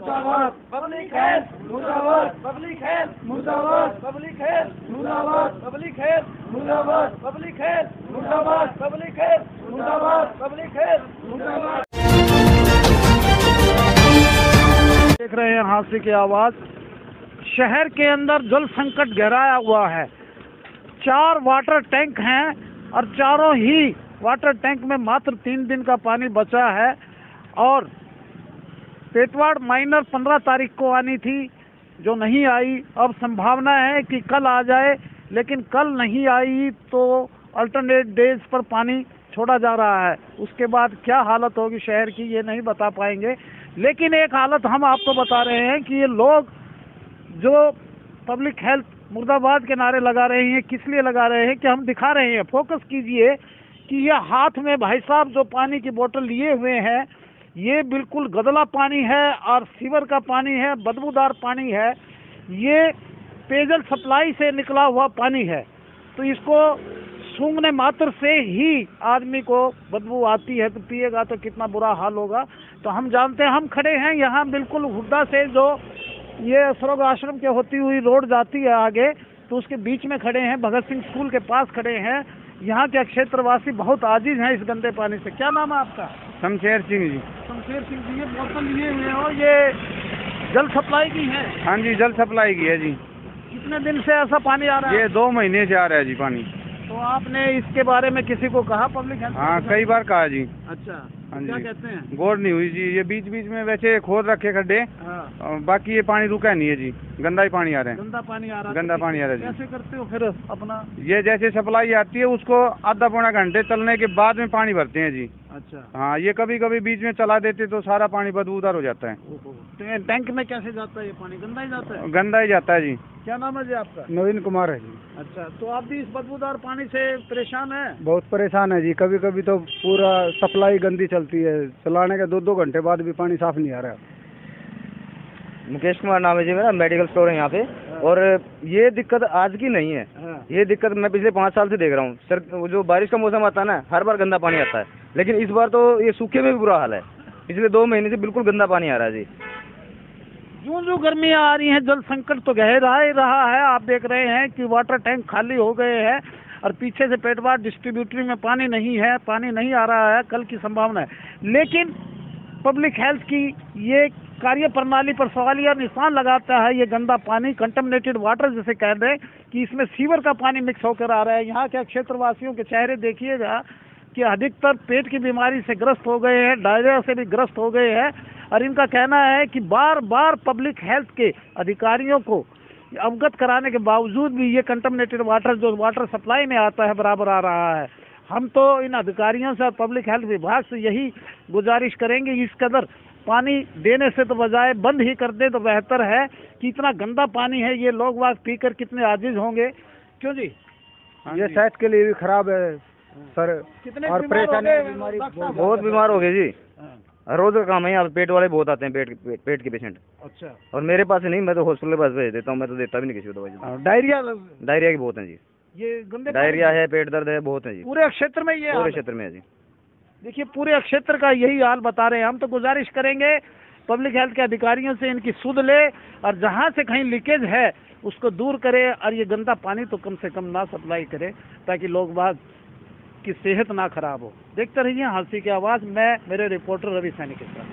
मुर्दाबाद public health, मुर्दाबाद public health, मुर्दाबाद पब्लिक हेल्थ, मुर्दाबाद पब्लिक हेल्थ, मुर्दाबाद पब्लिक हेल्थ, मुर्दाबाद पब्लिक हेल्थ, मुर्दाबाद पब्लिक हेल्थ, मुर्दाबाद। देख रहे हैं हादसे की आवाज। शहर के अंदर जल संकट गहराया हुआ है। 4 वाटर टैंक हैं और चारों ही वाटर टैंक में मात्र 3 दिन का पानी बचा है और पेटवाड़ माइनर 15 तारीख को आनी थी जो नहीं आई। अब संभावना है कि कल आ जाए, लेकिन कल नहीं आई तो अल्टरनेट डेज पर पानी छोड़ा जा रहा है। उसके बाद क्या हालत होगी शहर की ये नहीं बता पाएंगे, लेकिन एक हालत हम आपको बता रहे हैं कि ये लोग जो पब्लिक हेल्थ मुर्दाबाद के नारे लगा रहे हैं, किस लिए लगा रहे हैं कि हम दिखा रहे हैं। फोकस कीजिए कि ये हाथ में भाई साहब जो पानी की बोतल लिए हुए हैं ये बिल्कुल गदला पानी है और सीवर का पानी है, बदबूदार पानी है। ये पेयजल सप्लाई से निकला हुआ पानी है, तो इसको सूंघने मात्र से ही आदमी को बदबू आती है, तो पिएगा तो कितना बुरा हाल होगा। तो हम जानते हैं, हम खड़े हैं यहाँ बिल्कुल हुड्डा से जो ये असरोग आश्रम के होती हुई रोड जाती है आगे, तो उसके बीच में खड़े हैं, भगत सिंह स्कूल के पास खड़े हैं। यहाँ के क्षेत्रवासी बहुत आजिज हैं इस गंदे पानी से। क्या नाम है आपका? शमशेर सिंह जी। शमशेर सिंह जी, ये बोतल लिए हुए हो, ये जल सप्लाई की है? हाँ जी, जल सप्लाई की है जी। कितने दिन से ऐसा पानी आ रहा है? ये 2 महीने से आ रहा है जी पानी। तो आपने इसके बारे में किसी को कहा पब्लिक हेल्थ? हाँ, कई बार कहा जी। अच्छा, हाँ क्या जी, कहते हैं? गौर नहीं हुई जी। ये बीच बीच में वैसे खोद रखे खड्डे, हाँ। बाकी ये पानी रुका नहीं है जी। गंदा ही पानी आ रहा है। गंदा पानी आ रहा है? गंदा पानी आ रहा है जी। कैसे करते हो फिर अपना? ये जैसे सप्लाई आती है उसको आधा पौना घंटे चलने के बाद में पानी भरते हैं जी। अच्छा। हाँ, ये कभी कभी बीच में चला देते तो सारा पानी बदबूदार हो जाता है। टैंक में कैसे जाता है ये पानी? गंदा ही जाता है? गंदा ही जाता है जी। क्या नाम है जी आपका? नवीन कुमार है जी। अच्छा, तो आप भी इस बदबूदार पानी से परेशान हैं? बहुत परेशान है जी। कभी कभी तो पूरा सप्लाई गंदी चलती है, चलाने के 2-2 घंटे बाद भी पानी साफ नहीं आ रहा। मुकेश कुमार नाम है जी मेरा, मेडिकल स्टोर है यहाँ पे। और ये दिक्कत आज की नहीं है। ये दिक्कत मैं पिछले 5 साल से देख रहा हूँ सर। जो बारिश का मौसम आता है ना, हर बार गंदा पानी आता है, लेकिन इस बार तो ये सूखे में भी बुरा हाल है। पिछले 2 महीने से बिल्कुल गंदा पानी आ रहा है जी। जो गर्मियाँ आ रही हैं, जल संकट तो गहरा ही रहा है। आप देख रहे हैं कि वाटर टैंक खाली हो गए हैं और पीछे से पेटवाड़ डिस्ट्रीब्यूटरी में पानी नहीं है, पानी नहीं आ रहा है। कल की संभावना है, लेकिन पब्लिक हेल्थ की ये कार्य प्रणाली पर सवालिया निशान लगाता है। ये गंदा पानी, कंटेमिनेटेड वाटर जिसे कह दें कि इसमें सीवर का पानी मिक्स होकर आ रहा है। यहाँ के क्षेत्रवासियों के चेहरे देखिएगा कि अधिकतर पेट की बीमारी से ग्रस्त हो गए हैं, डायरिया से भी ग्रस्त हो गए हैं। और इनका कहना है कि बार बार पब्लिक हेल्थ के अधिकारियों को अवगत कराने के बावजूद भी ये कंटेमिनेटेड वाटर जो वाटर सप्लाई में आता है बराबर आ रहा है। हम तो इन अधिकारियों से और पब्लिक हेल्थ विभाग से यही गुजारिश करेंगे, इस कदर पानी देने से तो बजाय बंद ही कर दे तो बेहतर है कि इतना गंदा पानी है, ये लोग वाग पीकर कितने आजिज होंगे। क्यों जी? ये सेहत के लिए भी खराब है सर। कितने और परेशानी बहुत बीमार हो गए जी। रोज का काम है यहाँ, पेट वाले बहुत आते हैं, पेट के पेशेंट। अच्छा। और मेरे पास नहीं, मैं तो हॉस्पिटल के पास भेज देता हूँ, मैं तो देता भी नहीं किसी को दवाई। डायरिया की बहुत है जी। ये गंदे डायरिया है, पेट दर्द है, बहुत है जी। पूरे क्षेत्र में ये पूरे क्षेत्र में है जी। देखिए, पूरे क्षेत्र का यही हाल बता रहे हैं। हम तो गुजारिश करेंगे पब्लिक हेल्थ के अधिकारियों से इनकी सुध ले और जहां से कहीं लीकेज है उसको दूर करे और ये गंदा पानी तो कम से कम ना सप्लाई करे, ताकि लोग बाग की सेहत ना खराब हो। देखते रहिए हादसे की आवाज़। मैं मेरे रिपोर्टर रवि सैनी के साथ।